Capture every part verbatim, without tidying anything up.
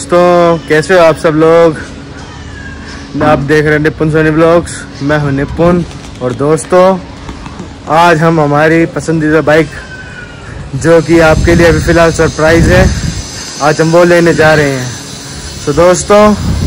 दोस्तों, कैसे हो आप सब लोग। आप देख रहे हैं निपुण सोनी ब्लॉग्स। मैं हूं निपुण और दोस्तों आज हम हमारी पसंदीदा बाइक जो कि आपके लिए अभी फ़िलहाल सरप्राइज़ है, आज हम वो लेने जा रहे हैं। तो दोस्तों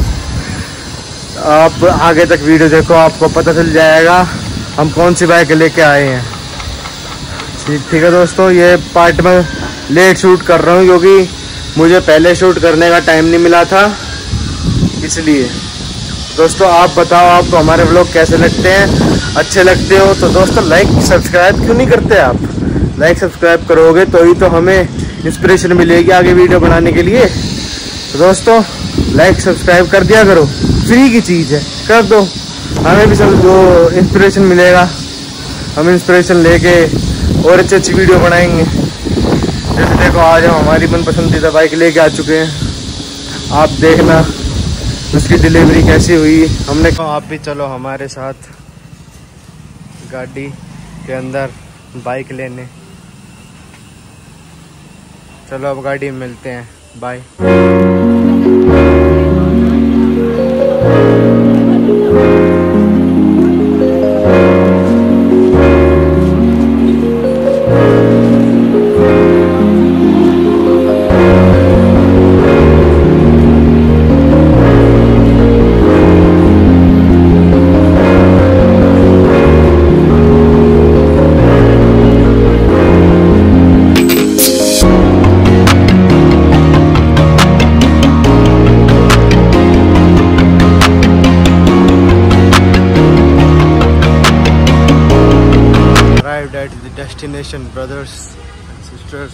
आप आगे तक वीडियो देखो, आपको पता चल जाएगा हम कौन सी बाइक लेके आए हैं। ठीक ठीक है दोस्तों, ये पार्ट में लेट शूट कर रहा हूँ क्योंकि मुझे पहले शूट करने का टाइम नहीं मिला था, इसलिए। दोस्तों आप बताओ आपको हमारे व्लॉग कैसे लगते हैं, अच्छे लगते हो तो दोस्तों लाइक सब्सक्राइब क्यों नहीं करते आप। लाइक सब्सक्राइब करोगे तो ही तो हमें इंस्पिरेशन मिलेगी आगे वीडियो बनाने के लिए। तो दोस्तों लाइक सब्सक्राइब कर दिया करो, फ्री की चीज़ है, कर दो, हमें भी सब जो इंस्पिरेशन मिलेगा, हम इंस्पिरेशन लेके और अच्छी अच्छी वीडियो बनाएंगे। जैसे देखो आज हम हमारी मन पसंदीदा बाइक लेके आ चुके हैं, आप देखना उसकी डिलीवरी कैसी हुई। हमने कहा आप भी चलो हमारे साथ गाड़ी के अंदर बाइक लेने। चलो अब गाड़ी में मिलते हैं, bye. At the destination, brothers and sisters.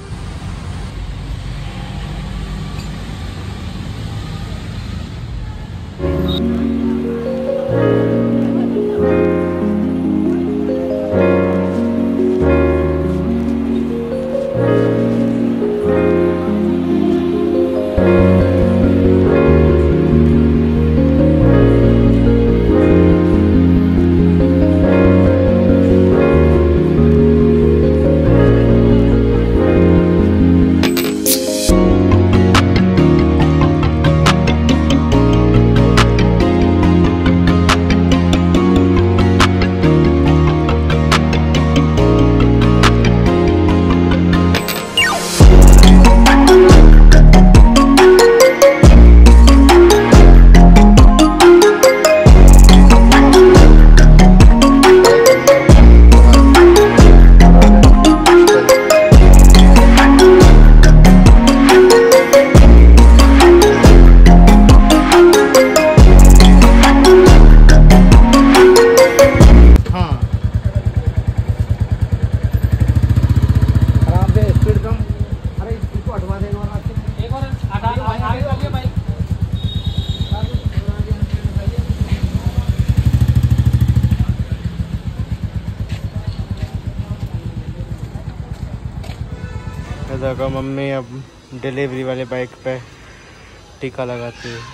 देखो मम्मी अब डिलीवरी वाले बाइक पे टीका लगाती है।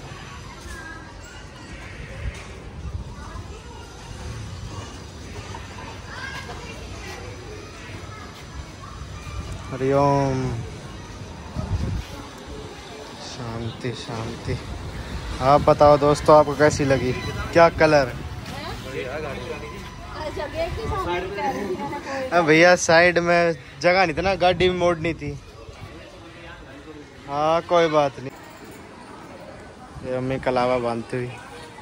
हरिओम, शांति शांति। आप बताओ दोस्तों आपको कैसी लगी, क्या कलर। अब भैया साइड में जगह नहीं थी ना, गाड़ी में मोड़नी थी। हाँ कोई बात नहीं। ये अम्मी कलावा बांधती हुई।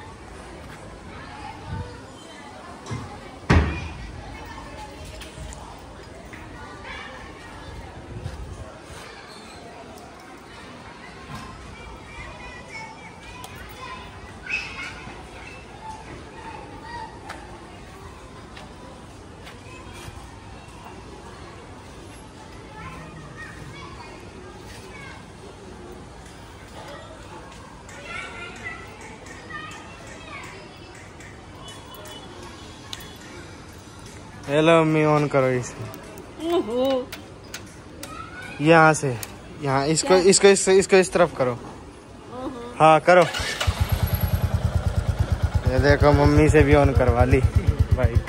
हेलो अम्मी, ऑन करो इसे। यहाँ से, यहाँ इसको इसको इस, इसको इस तरफ करो। हाँ करो। ये देखो मम्मी से भी ऑन करवा ली बाइक।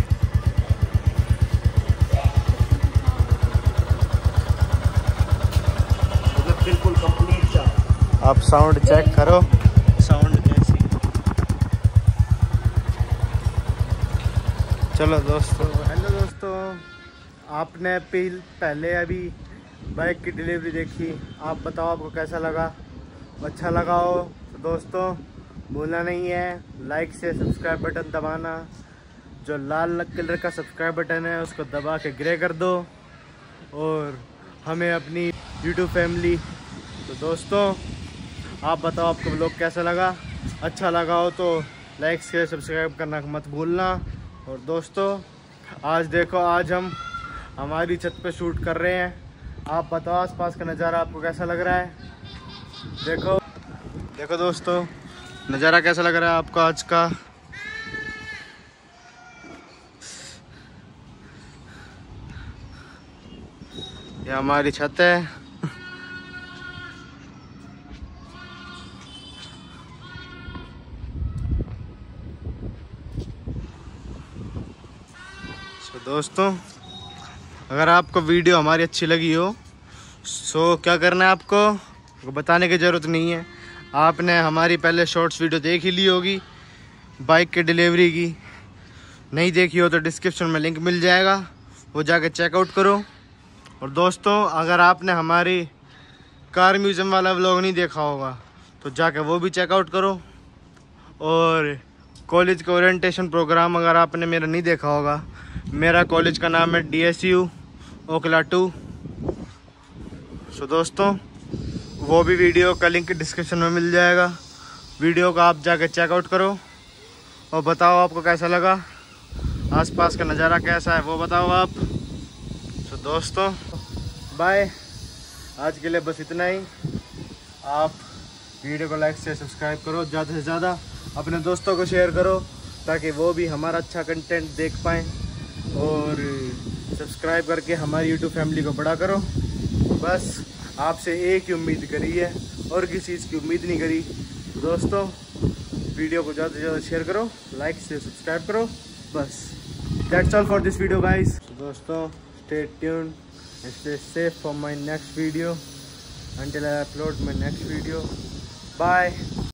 आप साउंड चेक करो, साउंड कैसी। चलो दोस्तों, हेलो दोस्तों, आपने पहले अभी बाइक की डिलीवरी देखी, आप बताओ आपको कैसा लगा। अच्छा लगा हो तो दोस्तों भूलना नहीं है लाइक से सब्सक्राइब बटन दबाना। जो लाल कलर का सब्सक्राइब बटन है उसको दबा के ग्रे कर दो और हमें अपनी यूट्यूब फैमिली। तो दोस्तों आप बताओ आपको व्लॉग कैसा लगा। अच्छा लगा हो तो लाइक से सब्सक्राइब करना मत भूलना। और दोस्तों आज देखो, आज हम हमारी छत पे शूट कर रहे हैं। आप बताओ आसपास का नज़ारा आपको कैसा लग रहा है। देखो देखो दोस्तों नज़ारा कैसा लग रहा है आपको आज का। ये हमारी छत है। तो दोस्तों अगर आपको वीडियो हमारी अच्छी लगी हो सो क्या करना है, आपको बताने की ज़रूरत नहीं है। आपने हमारी पहले शॉर्ट्स वीडियो देख ही ली होगी बाइक के डिलीवरी की। नहीं देखी हो तो डिस्क्रिप्शन में लिंक मिल जाएगा, वो जाके चेकआउट करो। और दोस्तों अगर आपने हमारी कार म्यूज़ियम वाला व्लॉग नहीं देखा होगा तो जाके वो भी चेकआउट करो। और कॉलेज का ओरिएंटेशन प्रोग्राम अगर आपने मेरा नहीं देखा होगा, मेरा कॉलेज का नाम है D S U Okhla two. So दोस्तों वो भी वीडियो का लिंक डिस्क्रिप्शन में मिल जाएगा, वीडियो का आप जाके चेकआउट करो और बताओ आपको कैसा लगा, आसपास का नज़ारा कैसा है वो बताओ आप। सो दोस्तों बाय, आज के लिए बस इतना ही। आप वीडियो को लाइक से सब्सक्राइब करो, ज़्यादा से ज़्यादा अपने दोस्तों को शेयर करो ताकि वो भी हमारा अच्छा कंटेंट देख पाएँ। और सब्सक्राइब करके हमारी यूट्यूब फैमिली को बड़ा करो। बस आपसे एक ही उम्मीद करी है और किसी चीज़ की उम्मीद नहीं करी। दोस्तों वीडियो को ज़्यादा से ज़्यादा शेयर करो, लाइक से सब्सक्राइब करो। बस that's all for this video guys. दोस्तों stay tuned, stay safe for my next video until I upload my next video. Bye.